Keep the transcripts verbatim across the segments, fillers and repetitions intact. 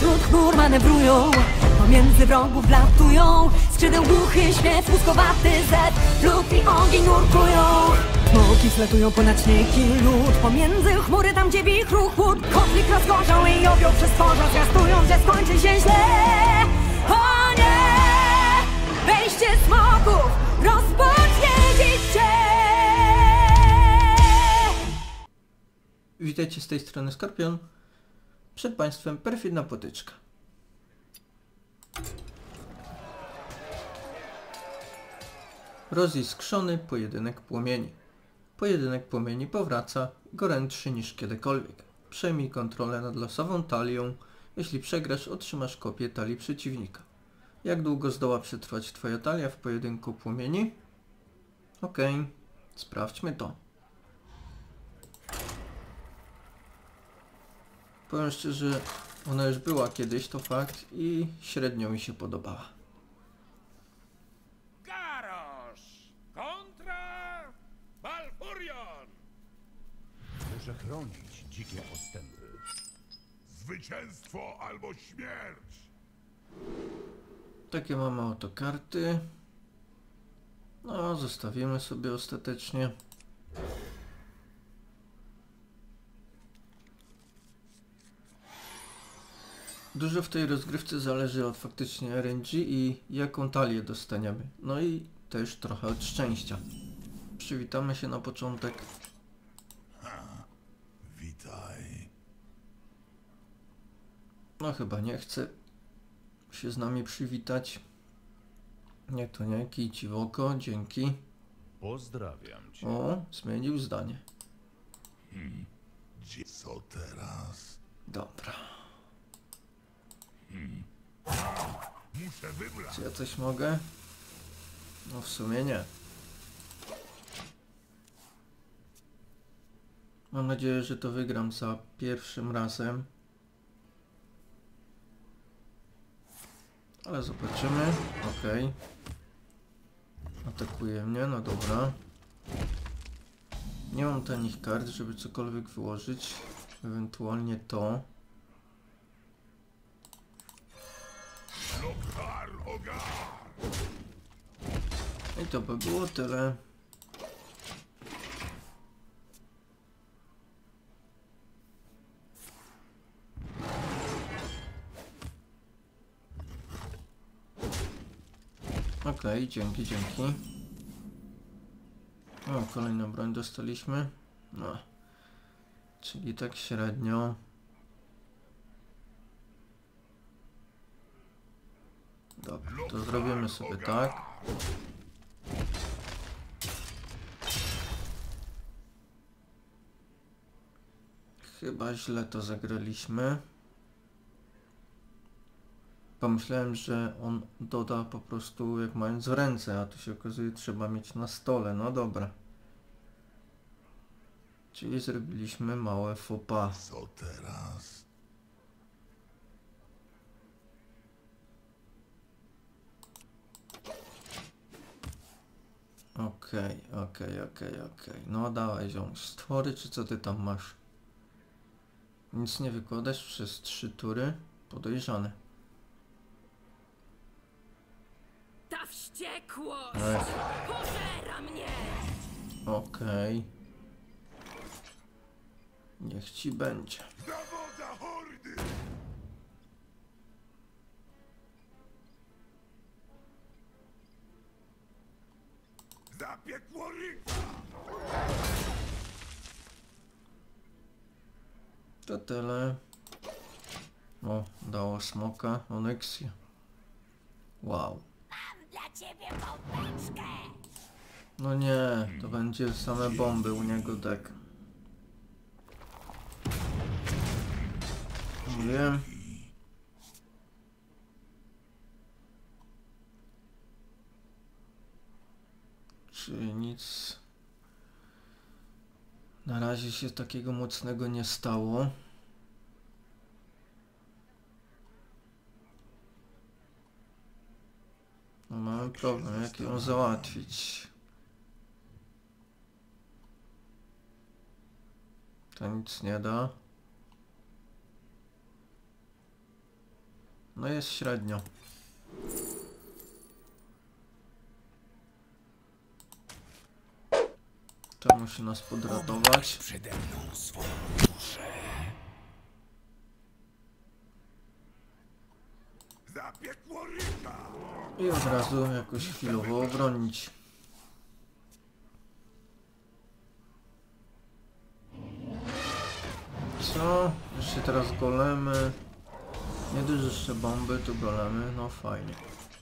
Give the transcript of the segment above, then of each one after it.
Wśród chmur manewrują, pomiędzy wrogów latują. Skrzydeł głuchy śpiew, łuskowaty zet, lód i ogień nurkują. Smoki zlatują ponad śnieg i lód, pomiędzy chmury tam gdzie wichru chłód. Konflikt rozgorzał i objął przez tworza, zwiastując, że skończy się źle. O nie! Wejście smoków rozpocznie dziś się. Witajcie, z tej strony Skorpion. Przed Państwem perfidna potyczka. Roziskrzony pojedynek płomieni. Pojedynek płomieni powraca gorętszy niż kiedykolwiek. Przejmij kontrolę nad losową talią. Jeśli przegrasz, otrzymasz kopię talii przeciwnika. Jak długo zdoła przetrwać Twoja talia w pojedynku płomieni? Okej, okay. Sprawdźmy to. Powiem szczerze, ona już była kiedyś, to fakt, i średnio mi się podobała. Garrosh kontra Balfurion! Muszę chronić dzikie postępy. Zwycięstwo albo śmierć! Takie mamy oto karty. No, zostawimy sobie ostatecznie. Dużo w tej rozgrywce zależy od faktycznie R N G i jaką talię dostaniemy. No i też trochę od szczęścia. Przywitamy się na początek. Ha, witaj. No chyba nie chce się z nami przywitać. Nie, to nie, kij ci w oko, dzięki. Pozdrawiam cię. O, zmienił zdanie. Hmm. Co teraz? Dobra. Hmm. Muszę wybrać. Czy ja coś mogę? No w sumie nie. Mam nadzieję, że to wygram za pierwszym razem. Ale zobaczymy. Okej. Atakuje mnie, no dobra. Nie mam tanich kart, żeby cokolwiek wyłożyć. Ewentualnie to. I to by było tyle. Okej, okay, dzięki, dzięki. O, kolejną broń dostaliśmy. No. Czyli tak średnio. Dobra, to zrobimy sobie tak. Chyba źle to zagraliśmy. Pomyślałem, że on doda po prostu jak mając w ręce, a tu się okazuje trzeba mieć na stole. No dobra. Czyli zrobiliśmy małe faux pas. Co teraz? Okej, okej, okej, okej. No dawaj ziom. Stwory, czy co ty tam masz? Nic nie wykładasz przez trzy tury? Podejrzane. Ta wściekłość Ech. pożera mnie. Okej. Niech ci będzie. Zawoda hordy! Zapiekło ryka! To tyle. O, dało smoka. Onyxia. Wow. Mam dla ciebie bombeczkę. No nie, to będzie same bomby u niego, tak. Wiem. Czy nic na razie się takiego mocnego nie stało. No mamy problem, jak ją załatwić. To nic nie da. No jest średnio. To musi nas podratować. Przede mną swą duszę. Zapiekło ryka. I od razu jakoś chwilowo obronić. Co? Jeszcze teraz golemy. Nie dość, że jeszcze bomby, tu golemy. No fajnie.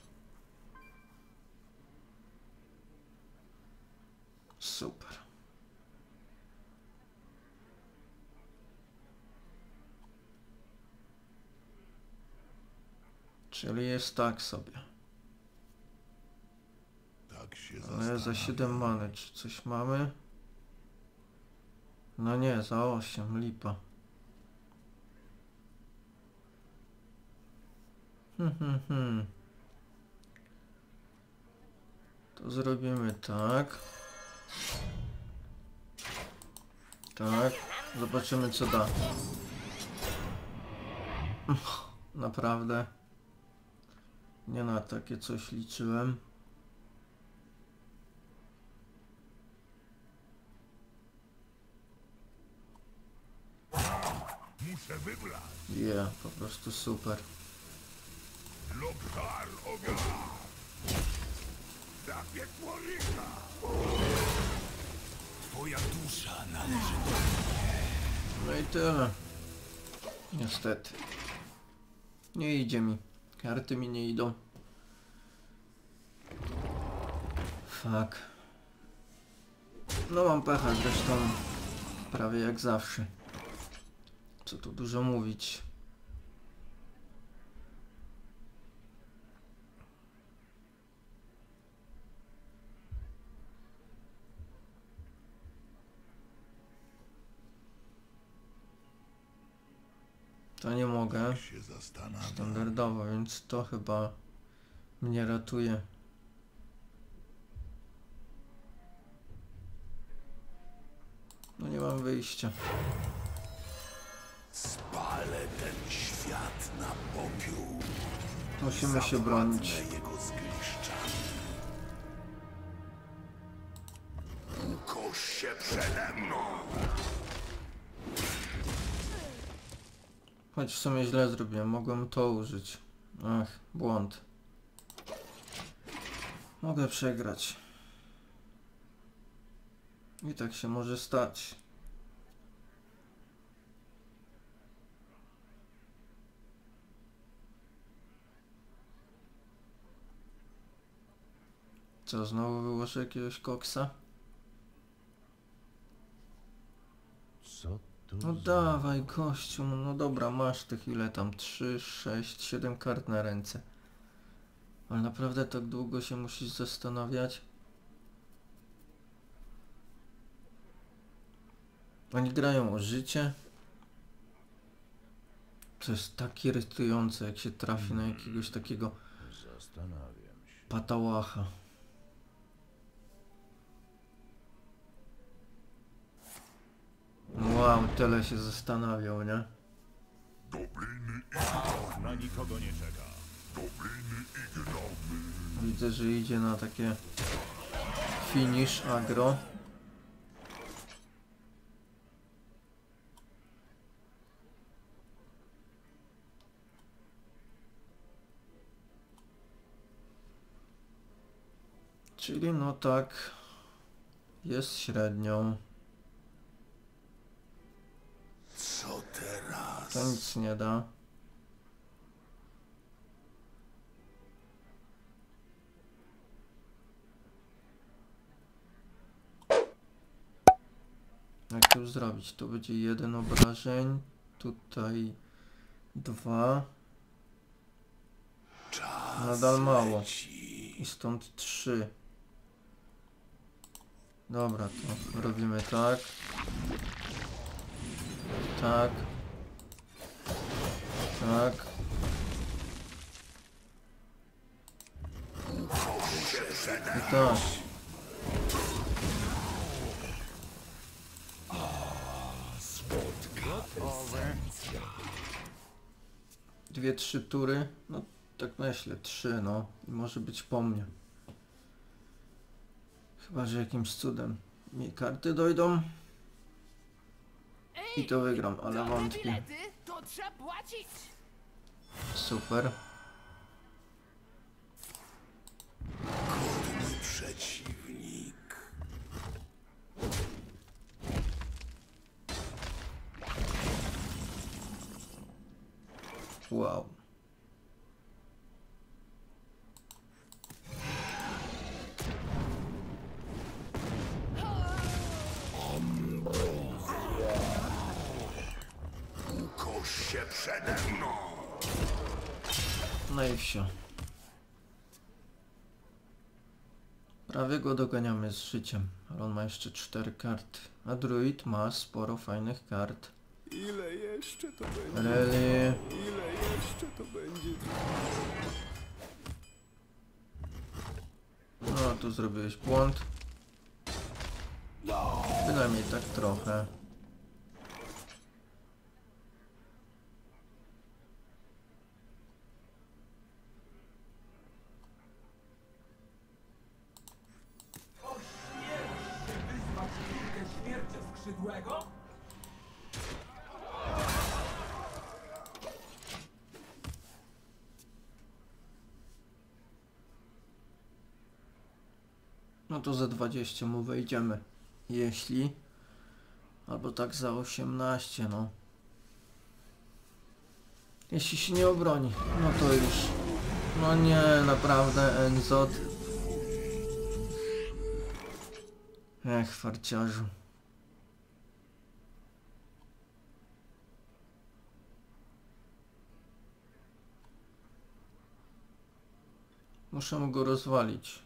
Super. Czyli jest tak sobie. Tak się Ale za zastanawiam. siedem many, czy coś mamy? No nie, za osiem, lipa. Hmm, hmm, hmm. To zrobimy tak. Tak. Zobaczymy co da. Naprawdę. Nie na takie coś liczyłem. Muszę wybrać. Je, po prostu super. Lokar ognia. Zapiekło ryka. Twoja dusza należy do No i tyle. Niestety. Nie idzie mi. Karty mi nie idą. Fuck. No mam pecha zresztą. Prawie jak zawsze. Co tu dużo mówić. To nie mogę. się zastanawiam. Standardowo, więc to chyba mnie ratuje. No nie mam wyjścia. Spalę ten świat na popiół. Musimy się bronić. Zawładnę jego zgliszczami. Ukoś się przede mną. Choć w sumie źle zrobiłem, mogłem to użyć. Ach, błąd. Mogę przegrać. I tak się może stać. Co, znowu wyłożę jakiegoś koksa? Co tu No za... dawaj gościu, no dobra, masz tych ile tam? trzy, sześć, siedem kart na ręce. Ale naprawdę tak długo się musisz zastanawiać? Oni grają o życie? To jest tak irytujące, jak się trafi na jakiegoś takiego Zastanawiam się. patałacha. Wow, tyle się zastanawiał, nie? Dobriny Na nikogo nie czeka. Dobriny i gnomy. Widzę, że idzie na takie finish agro. Czyli no tak, jest średnią. Co teraz? To nic nie da. Jak to już zrobić? To będzie jeden obrażeń, tutaj dwa, Czas nadal mało. leci. I stąd trzy. Dobra, to robimy tak. Tak. Tak. I tak. dwie, trzy tury. No tak myślę, trzy no. I może być po mnie. Chyba, że jakimś cudem mi karty dojdą. I to wygram, ale wątpię. To trzeba płacić. Super. Godny przeciwnik. Wow. Ukoś się przede mną. No i wsio. Prawie go doganiamy z życiem, ale on ma jeszcze cztery karty. A druid ma sporo fajnych kart. Ile jeszcze to będzie? Really? Ile jeszcze to będzie? No, tu zrobiłeś błąd. Bynajmniej tak trochę. No to za dwadzieścia mu wejdziemy. Jeśli... Albo tak za osiemnaście, no. Jeśli się nie obroni, no to już... No nie, naprawdę, Enzot. Ech, farciarzu. Muszę go rozwalić.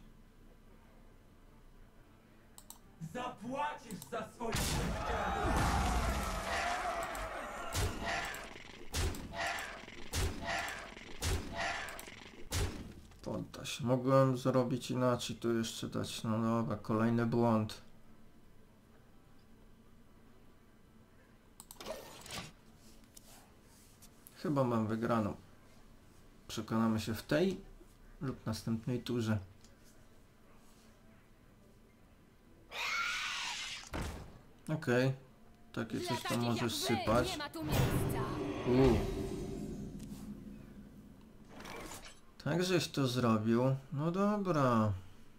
Zapłacisz za swoje... Podda się. Mogłem zrobić inaczej, tu jeszcze dać. No dobra, kolejny błąd. Chyba mam wygraną. Przekonamy się w tej lub następnej turze. Okej. Okay. Takie coś tam możesz sypać. Nie ma tu miejsca. Uuu. Tak żeś to zrobił? No dobra.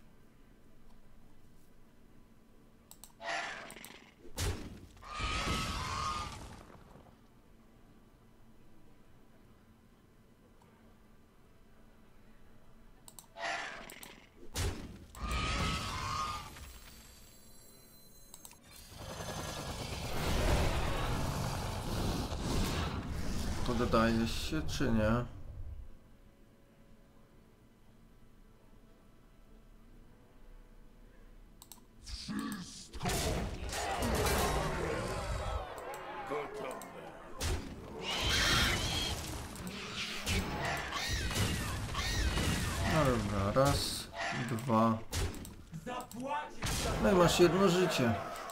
Poddajesz się czy nie? No dobra, raz, dwa. No i masz jedno życie.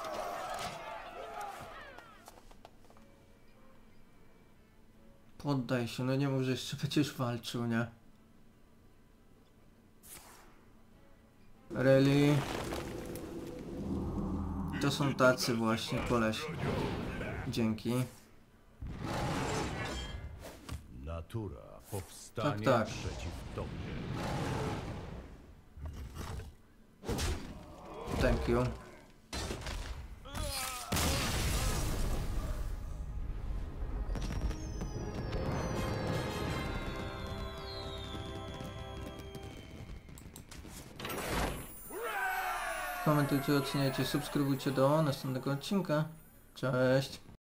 Poddaj się, no nie mów, że jeszcze będziesz walczył, nie? Really? To są tacy właśnie koleś. Dzięki. Natura powstanie Tak, tak. przeciw tobie. Thank you. Komentujcie, oceniajcie, subskrybujcie do następnego odcinka. Cześć!